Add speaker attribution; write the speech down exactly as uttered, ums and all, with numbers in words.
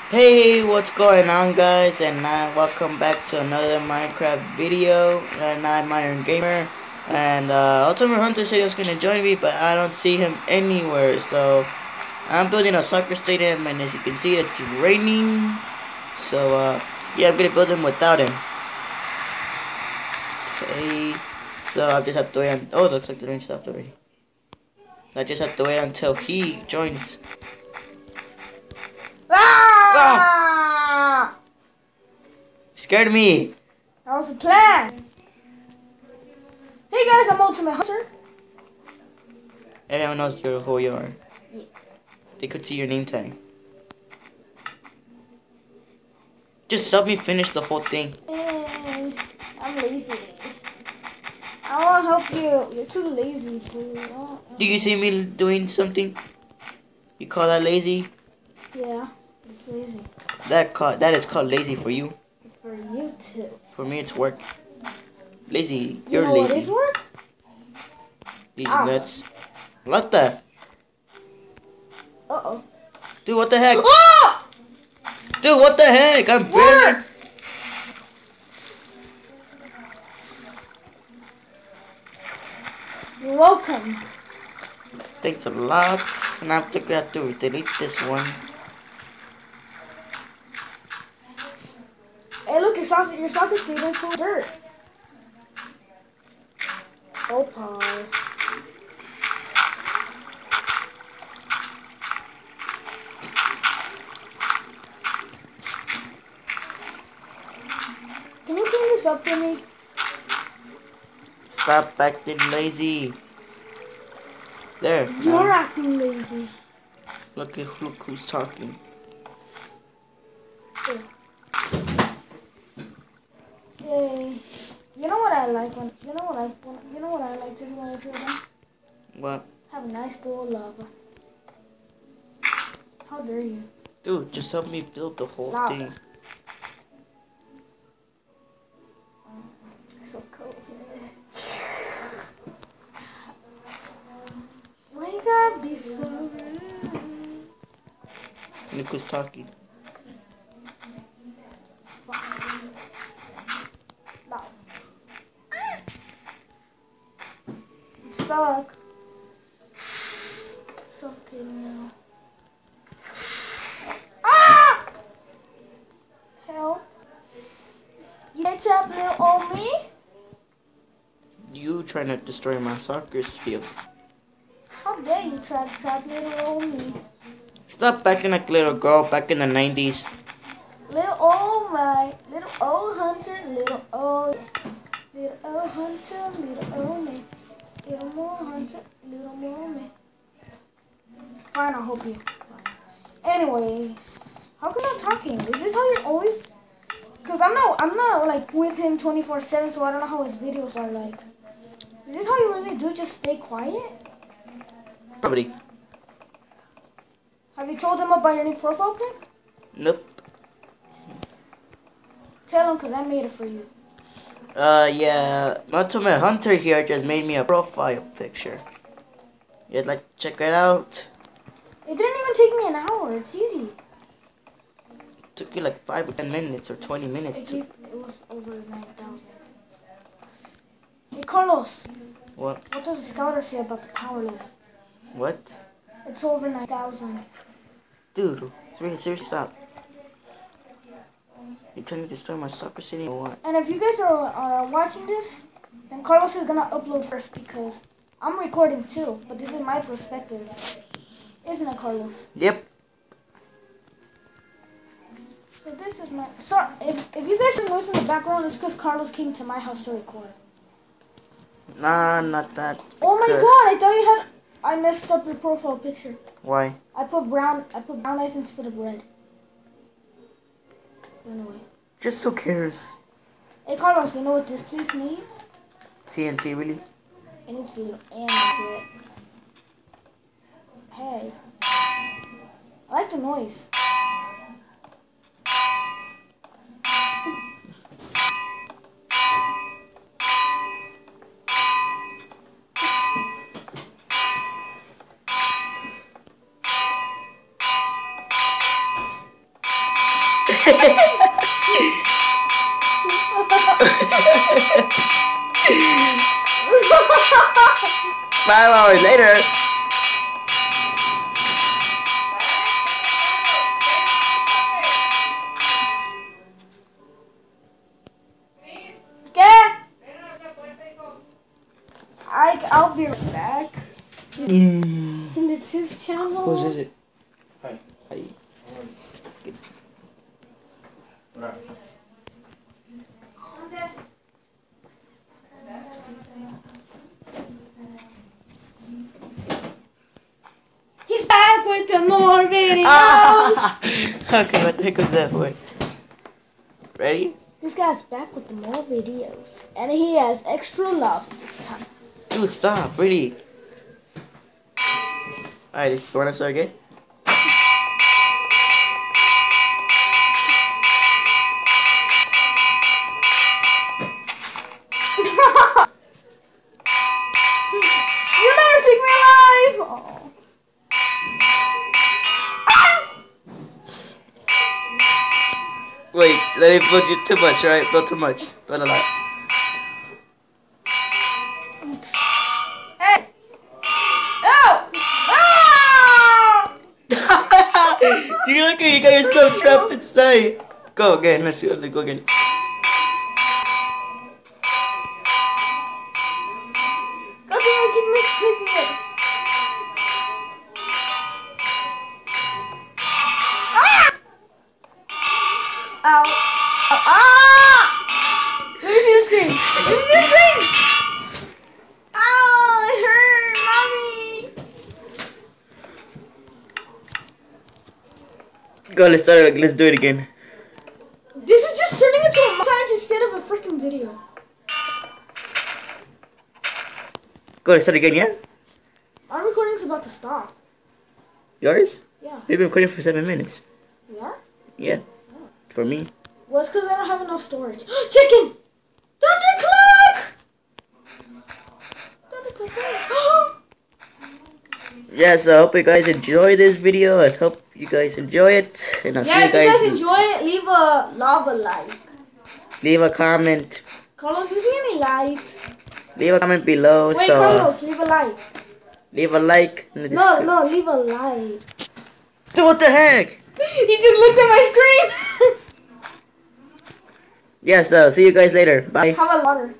Speaker 1: Hey, what's going on, guys? And uh, welcome back to another Minecraft video. And I'm Iron Gamer. And uh, Ultimate Hunter said he was gonna join me, but I don't see him anywhere. So I'm building a soccer stadium, and as you can see, it's raining. So uh, yeah, I'm gonna build him without him. Okay. So I just have to wait. On oh, it looks like the rain stopped already. I just have to wait until he joins.
Speaker 2: Ah!
Speaker 1: Scared me.
Speaker 2: That was the plan. Hey guys, I'm Ultimate Hunter.
Speaker 1: Everyone knows you're who you are.
Speaker 2: Yeah.
Speaker 1: They could see your name tag. Just help me finish the whole thing.
Speaker 2: And I'm lazy. I want to help you. You're too lazy, fool.
Speaker 1: Do you see me doing something? You call that lazy?
Speaker 2: Yeah, it's lazy.
Speaker 1: That call that is called lazy for you.
Speaker 2: For you too.
Speaker 1: For me, it's work. Lazy,
Speaker 2: You
Speaker 1: you're
Speaker 2: know
Speaker 1: lazy.
Speaker 2: what is work?
Speaker 1: Lazy
Speaker 2: Ow.
Speaker 1: nuts. What the?
Speaker 2: Uh oh.
Speaker 1: Dude, what the heck?
Speaker 2: Oh!
Speaker 1: Dude, what the heck? I'm barely.
Speaker 2: Work! You're welcome.
Speaker 1: Thanks a lot. And I'm gonna have to delete this one.
Speaker 2: Hey, look, your soccer, your soccer stadium's full of dirt. Oh, Paul. Can you clean this up for me?
Speaker 1: Stop acting lazy. There.
Speaker 2: You're
Speaker 1: now.
Speaker 2: acting lazy.
Speaker 1: Look at look who's talking.
Speaker 2: Yeah. Yay. You know what I like when you know what I you know what I like to do when I feel done?
Speaker 1: What?
Speaker 2: Have a nice bowl of lava. How dare you?
Speaker 1: Dude, just help me build the whole
Speaker 2: Lava.
Speaker 1: thing.
Speaker 2: So cozy. Why you gotta be so rude?
Speaker 1: Look who's talking.
Speaker 2: No. I'm stuck. Suffocating now. Ah! Help. You can't trap little old me?
Speaker 1: You trying to destroy my soccer field.
Speaker 2: How dare you try to trap little old me?
Speaker 1: Stop acting like a little girl back in the nineties.
Speaker 2: Little old my, little old hunter, little old, little old hunter, little old me, little more hunter, little more me. Fine, I'll help you. Fine. Anyways, how come I'm talking? Is this how you're always? Cause I'm not, I'm not like with him twenty-four seven, so I don't know how his videos are like. Is this how you really do? Just stay quiet?
Speaker 1: Probably.
Speaker 2: Have you told him about your new profile pic?
Speaker 1: Nope.
Speaker 2: Tell him, cause I made it for you.
Speaker 1: Uh, yeah. Ultimate Hunter here just made me a profile picture. You'd like to check it out?
Speaker 2: It didn't even take me an hour. It's easy.
Speaker 1: Took you like five or ten minutes or twenty minutes
Speaker 2: It,
Speaker 1: to.
Speaker 2: gave, it was over nine thousand. Hey, Carlos.
Speaker 1: What?
Speaker 2: What does the scouter say about the power level?
Speaker 1: What?
Speaker 2: It's over nine thousand.
Speaker 1: Dude, seriously, seriously, stop. You trying to destroy my soccer city or what?
Speaker 2: And if you guys are, are watching this, then Carlos is gonna upload first because I'm recording too. But this is my perspective, isn't it, Carlos?
Speaker 1: Yep.
Speaker 2: So this is my. Sorry, if if you guys are noise in the background, it's because Carlos came to my house to record.
Speaker 1: Nah, not that.
Speaker 2: Oh my
Speaker 1: good.
Speaker 2: God! I thought you had. I messed up your profile picture.
Speaker 1: Why?
Speaker 2: I put brown. I put brown eyes instead of red. Anyway.
Speaker 1: Just who cares?
Speaker 2: Hey Carlos, you know what this place needs?
Speaker 1: T N T, really?
Speaker 2: It needs a little ammo to it. Hey. I like the noise.
Speaker 1: Five hours later.
Speaker 2: ¿Qué? I, I'll be right back.
Speaker 1: Mm.
Speaker 2: Since it's his channel.
Speaker 1: Who's is it?
Speaker 3: Hi.
Speaker 1: Hi.
Speaker 3: Hola.
Speaker 2: He's back with the more videos.
Speaker 1: Ah! Okay, what the heck was that for? Ready?
Speaker 2: This guy's back with the more videos. And he has extra love this time.
Speaker 1: Dude, stop, really. Alright, this wanna start again?
Speaker 2: You never take me alive! Oh. Ah!
Speaker 1: Wait, let me put you too much, right? Not too much. Not a lot.
Speaker 2: Hey! Oh! Ah!
Speaker 1: You look at you got yourself trapped inside. Go again, let's go, let's go again.
Speaker 2: Okay, I keep misclicking it. Ah! Ow. Ow. Ah! Let me see your screen. Let me see your screen. Ow, it hurt, mommy.
Speaker 1: Go, let's start it, let's do it again.
Speaker 2: This is just turning into a montage instead of a freaking video.
Speaker 1: Go, let's start again, yeah?
Speaker 2: Our recording's about to stop.
Speaker 1: Yours?
Speaker 2: Yeah.
Speaker 1: We've been recording for seven minutes.
Speaker 2: We are?
Speaker 1: Yeah. For me.
Speaker 2: Well, it's because I don't have enough storage. Chicken! Thunder clock! Thunder clock!
Speaker 1: Yeah, so I hope you guys enjoy this video. I hope you guys enjoy it. And I'll
Speaker 2: Yeah,
Speaker 1: see you
Speaker 2: if you
Speaker 1: guys.
Speaker 2: guys enjoy it, leave a lava like.
Speaker 1: Leave a comment.
Speaker 2: Carlos, you see any light?
Speaker 1: Leave a comment below.
Speaker 2: Wait,
Speaker 1: so
Speaker 2: Carlos, leave a like.
Speaker 1: leave a like in the
Speaker 2: No,
Speaker 1: description.
Speaker 2: no, leave a like.
Speaker 1: Dude, what the heck?
Speaker 2: He just looked at my screen.
Speaker 1: Yeah, so see you guys later. Bye.
Speaker 2: Have a water.